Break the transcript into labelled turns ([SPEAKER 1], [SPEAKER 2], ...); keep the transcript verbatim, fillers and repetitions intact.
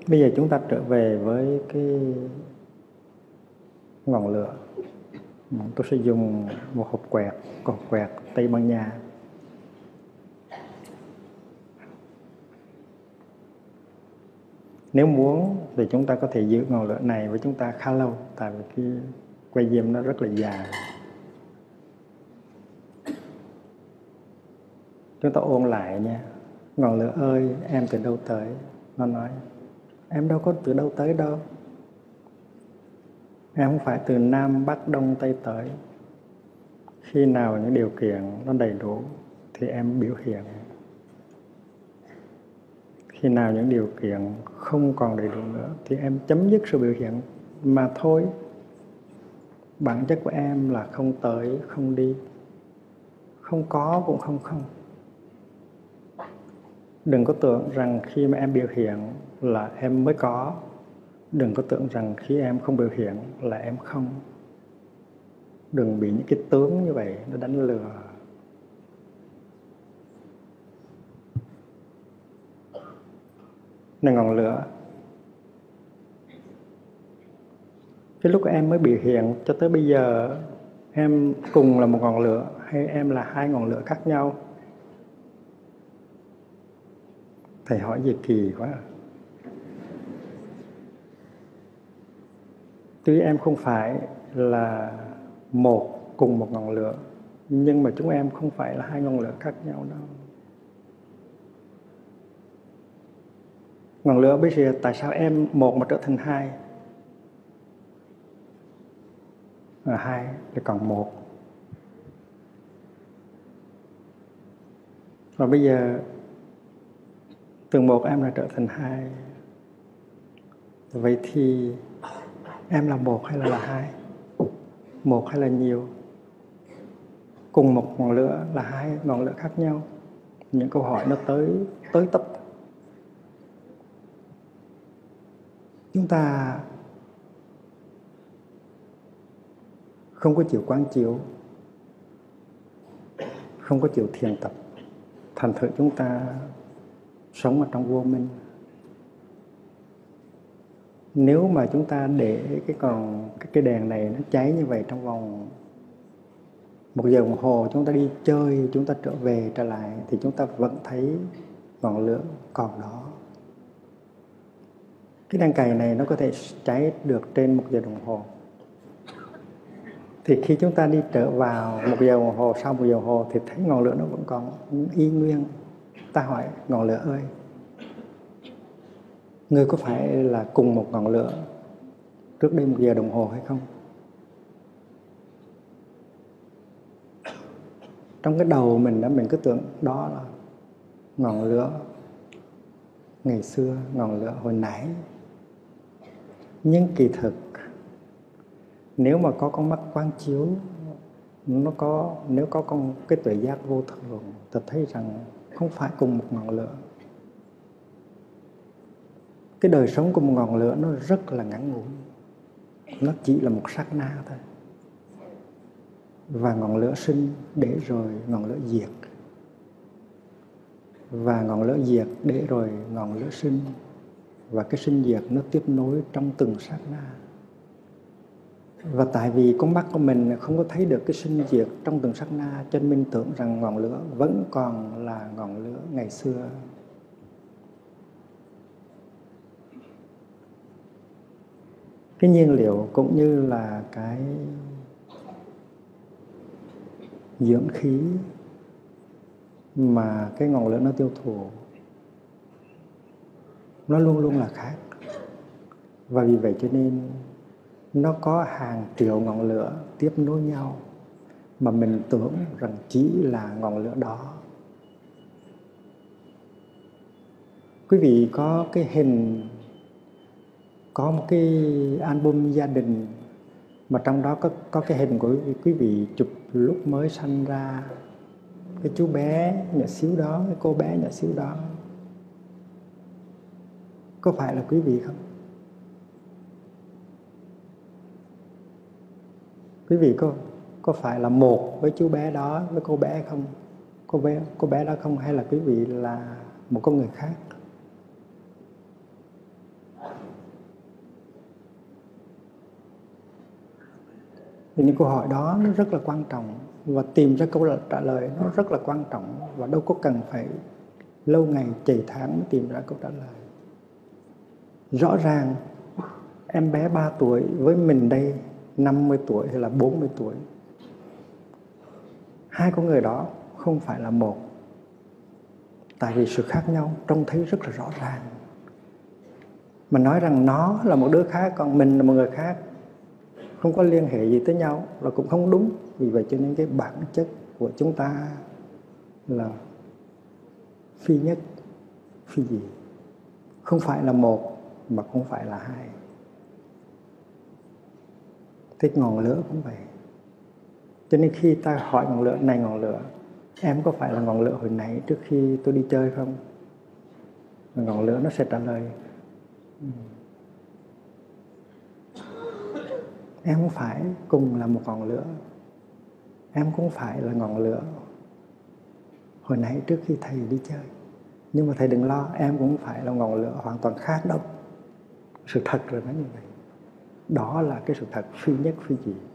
[SPEAKER 1] Bây giờ chúng ta trở về với cái ngọn lửa. Tôi sẽ dùng một hộp quẹt, hộp quẹt Tây Ban Nha. Nếu muốn thì chúng ta có thể giữ ngọn lửa này với chúng ta khá lâu, tại vì cái que diêm nó rất là dài. Chúng ta ôn lại nha. Ngọn lửa ơi, em từ đâu tới? Nó nói, em đâu có từ đâu tới đâu. Em không phải từ Nam, Bắc, Đông, Tây tới. Khi nào những điều kiện nó đầy đủ thì em biểu hiện. Khi nào những điều kiện không còn đầy đủ nữa thì em chấm dứt sự biểu hiện mà thôi. Bản chất của em là không tới, không đi. Không có cũng không không. Đừng có tưởng rằng khi mà em biểu hiện là em mới có. Đừng có tưởng rằng khi em không biểu hiện là em không. Đừng bị những cái tướng như vậy nó đánh lừa. Này ngọn lửa, cái lúc em mới biểu hiện cho tới bây giờ, em cùng là một ngọn lửa hay em là hai ngọn lửa khác nhau? Thầy hỏi gì kỳ quá. Tuy em không phải là một cùng một ngọn lửa, nhưng mà chúng em không phải là hai ngọn lửa khác nhau đâu. Ngọn lửa bây giờ tại sao em một mà trở thành hai? À, hai thì còn một. Và bây giờ từ một em đã trở thành hai. Vậy thì em là một hay là là hai? Một hay là nhiều? Cùng một ngọn lửa là hai ngọn lửa khác nhau? Những câu hỏi nó tới tới tấp. Chúng ta không có chịu quán chiếu, không có chịu thiền tập, thành thử chúng ta sống ở trong vô minh. Nếu mà chúng ta để cái còn cái, cái đèn này nó cháy như vậy trong vòng một giờ đồng hồ, chúng ta đi chơi, chúng ta trở về trở lại thì chúng ta vẫn thấy ngọn lửa còn đó. Cái đèn cày này nó có thể cháy được trên một giờ đồng hồ. Thì khi chúng ta đi trở vào một giờ đồng hồ, sau một giờ đồng hồ thì thấy ngọn lửa nó vẫn còn y nguyên. Ta hỏi ngọn lửa ơi, ngươi có phải là cùng một ngọn lửa trước đây một giờ đồng hồ hay không? Trong cái đầu mình đó, mình cứ tưởng đó là ngọn lửa ngày xưa, ngọn lửa hồi nãy. Nhưng kỳ thực, nếu mà có con mắt quán chiếu, nó có nếu có con cái tuệ giác vô thường, ta thấy rằng không phải cùng một ngọn lửa. Cái đời sống của một ngọn lửa nó rất là ngắn ngủi, nó chỉ là một sát na thôi. Và ngọn lửa sinh để rồi ngọn lửa diệt, và ngọn lửa diệt để rồi ngọn lửa sinh, và cái sinh diệt nó tiếp nối trong từng sát na. Và tại vì con mắt của mình không có thấy được cái sinh diệt trong từng sát na, cho nên mình tưởng rằng ngọn lửa vẫn còn là ngọn lửa ngày xưa. Cái nhiên liệu cũng như là cái dưỡng khí mà cái ngọn lửa nó tiêu thụ, nó luôn luôn là khác. Và vì vậy cho nên nó có hàng triệu ngọn lửa tiếp nối nhau mà mình tưởng rằng chỉ là ngọn lửa đó. Quý vị có cái hình, có một cái album gia đình mà trong đó có, có cái hình của quý vị chụp lúc mới sanh ra, cái chú bé nhỏ xíu đó, cái cô bé nhỏ xíu đó. Có phải là quý vị không? Quý vị có có phải là một với chú bé đó, với cô bé không? Cô bé cô bé đó không, hay là quý vị là một con người khác? Thì những câu hỏi đó nó rất là quan trọng, và tìm ra câu trả lời nó rất là quan trọng, và đâu có cần phải lâu ngày chạy tháng mới tìm ra câu trả lời. Rõ ràng em bé ba tuổi với mình đây năm mươi tuổi hay là bốn mươi tuổi, hai con người đó không phải là một, tại vì sự khác nhau trông thấy rất là rõ ràng. Mà nói rằng nó là một đứa khác còn mình là một người khác, không có liên hệ gì tới nhau là cũng không đúng. Vì vậy cho nên cái bản chất của chúng ta là phi nhất, phi gì, không phải là một mà không phải là hai. Thế ngọn lửa cũng vậy. Cho nên khi ta hỏi ngọn lửa, này ngọn lửa, em có phải là ngọn lửa hồi nãy trước khi tôi đi chơi không? Và ngọn lửa nó sẽ trả lời, em không phải cùng là một ngọn lửa. Em cũng phải là ngọn lửa hồi nãy trước khi thầy đi chơi. Nhưng mà thầy đừng lo, em cũng phải là ngọn lửa hoàn toàn khác đâu. Sự thật rồi nó như vậy. Đó là cái sự thật phi nhất phi dị.